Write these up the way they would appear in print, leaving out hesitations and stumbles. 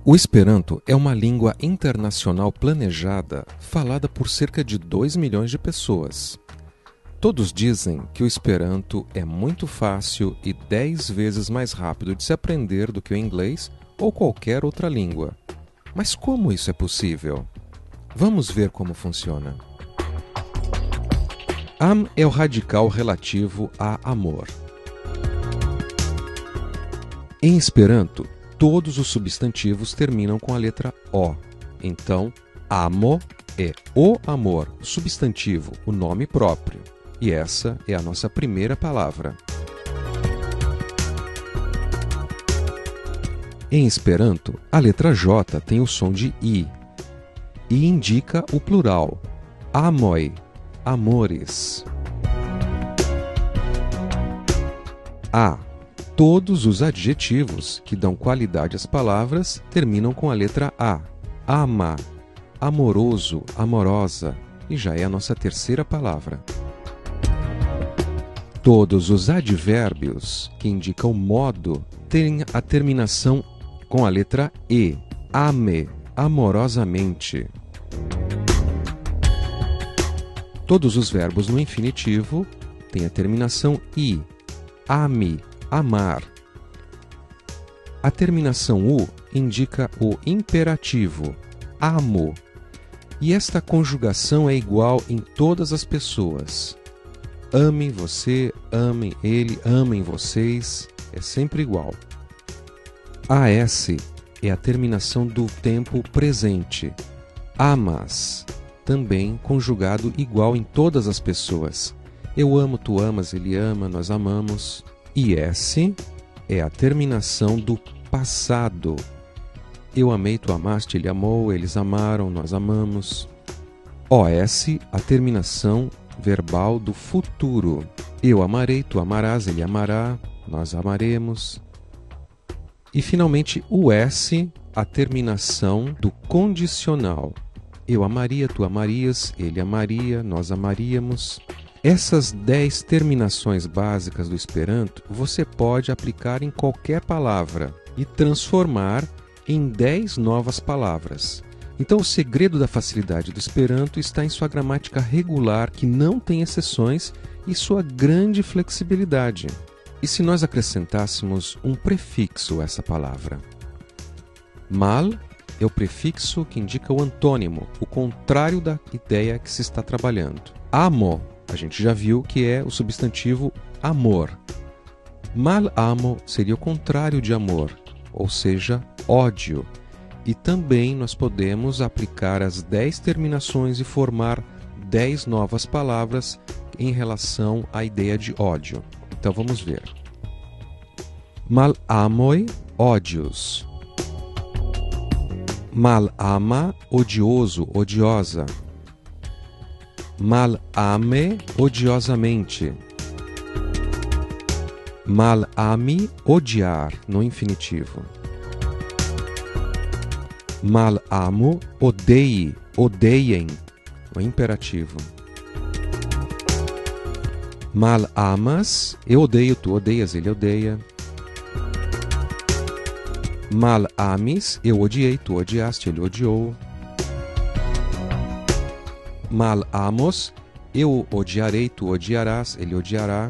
O Esperanto é uma língua internacional planejada, falada por cerca de 2 milhões de pessoas. Todos dizem que o Esperanto é muito fácil e 10 vezes mais rápido de se aprender do que o inglês ou qualquer outra língua. Mas como isso é possível? Vamos ver como funciona. Am é o radical relativo a amor. Em Esperanto, todos os substantivos terminam com a letra O. Então, amo é o amor, o substantivo, o nome próprio. E essa é a nossa primeira palavra. Em Esperanto, a letra J tem o som de I e indica o plural, amoi, amores. A. Todos os adjetivos que dão qualidade às palavras terminam com a letra A. Ama, amoroso, amorosa, e já é a nossa terceira palavra. Todos os advérbios que indicam modo têm a terminação com a letra E. Ame, amorosamente. Todos os verbos no infinitivo têm a terminação I. Ame, amar. A terminação U indica o imperativo, amo. E esta conjugação é igual em todas as pessoas. Ame você, ame ele, amem vocês, é sempre igual. AS é a terminação do tempo presente. Amas, também conjugado igual em todas as pessoas. Eu amo, tu amas, ele ama, nós amamos. E S é a terminação do passado. Eu amei, tu amaste, ele amou, eles amaram, nós amamos. OS, a terminação verbal do futuro. Eu amarei, tu amarás, ele amará, nós amaremos. E finalmente o S, a terminação do condicional. Eu amaria, tu amarias, ele amaria, nós amaríamos. Essas 10 terminações básicas do Esperanto você pode aplicar em qualquer palavra e transformar em 10 novas palavras. Então o segredo da facilidade do Esperanto está em sua gramática regular, que não tem exceções, e sua grande flexibilidade. E se nós acrescentássemos um prefixo a essa palavra? Mal é o prefixo que indica o antônimo, o contrário da ideia que se está trabalhando. Amo, a gente já viu que é o substantivo amor. Mal amo seria o contrário de amor, ou seja, ódio. E também nós podemos aplicar as 10 terminações e formar 10 novas palavras em relação à ideia de ódio. Então vamos ver. Mal amoi, ódios. Mal ama, odioso, odiosa. Mal ame, odiosamente. Mal ame, odiar, no infinitivo. Mal amo, odeie, odeiem, no imperativo. Mal amas, eu odeio, tu odeias, ele odeia. Mal ames, eu odiei, tu odiaste, ele odiou. Mal amos, eu odiarei, tu odiarás, ele odiará.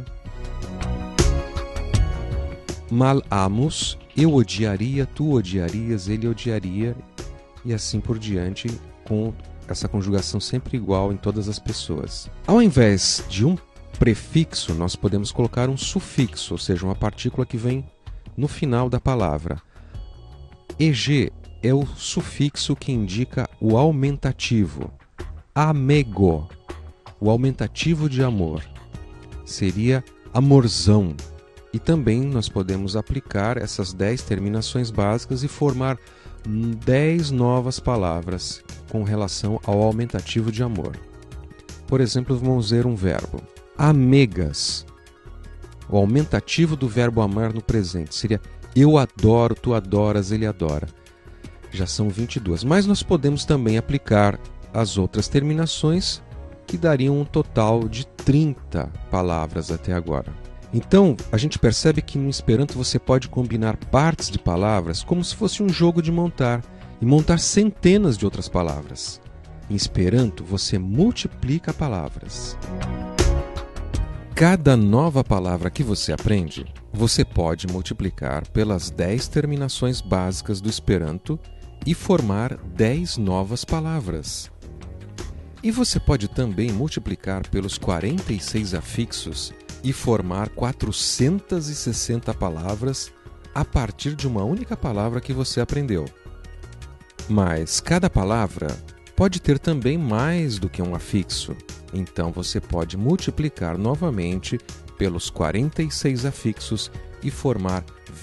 Mal amos, eu odiaria, tu odiarias, ele odiaria. E assim por diante, com essa conjugação sempre igual em todas as pessoas. Ao invés de um prefixo, nós podemos colocar um sufixo, ou seja, uma partícula que vem no final da palavra. EG é o sufixo que indica o aumentativo. Amego, o aumentativo de amor, seria amorzão. E também nós podemos aplicar essas 10 terminações básicas e formar 10 novas palavras com relação ao aumentativo de amor. Por exemplo, vamos ver um verbo. Amegas. O aumentativo do verbo amar no presente seria eu adoro, tu adoras, ele adora. Já são 22. Mas nós podemos também aplicar as outras terminações, que dariam um total de 30 palavras até agora. Então, a gente percebe que no Esperanto você pode combinar partes de palavras como se fosse um jogo de montar e montar centenas de outras palavras. Em Esperanto, você multiplica palavras. Cada nova palavra que você aprende, você pode multiplicar pelas 10 terminações básicas do Esperanto e formar 10 novas palavras. E você pode também multiplicar pelos 46 afixos e formar 460 palavras a partir de uma única palavra que você aprendeu. Mas cada palavra pode ter também mais do que um afixo, então você pode multiplicar novamente pelos 46 afixos e formar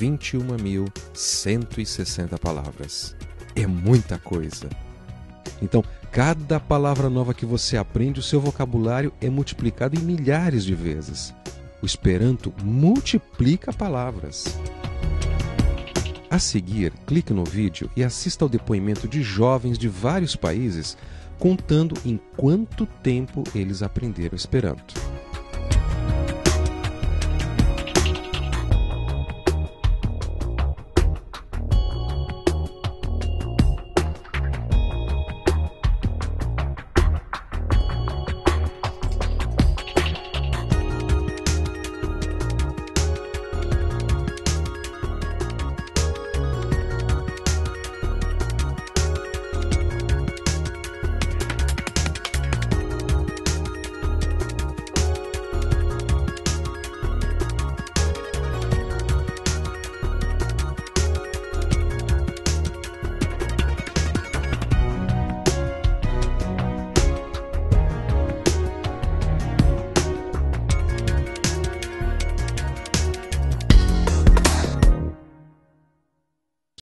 21.160 palavras. É muita coisa! Então, cada palavra nova que você aprende, o seu vocabulário é multiplicado em milhares de vezes. O Esperanto multiplica palavras. A seguir, clique no vídeo e assista ao depoimento de jovens de vários países contando em quanto tempo eles aprenderam Esperanto.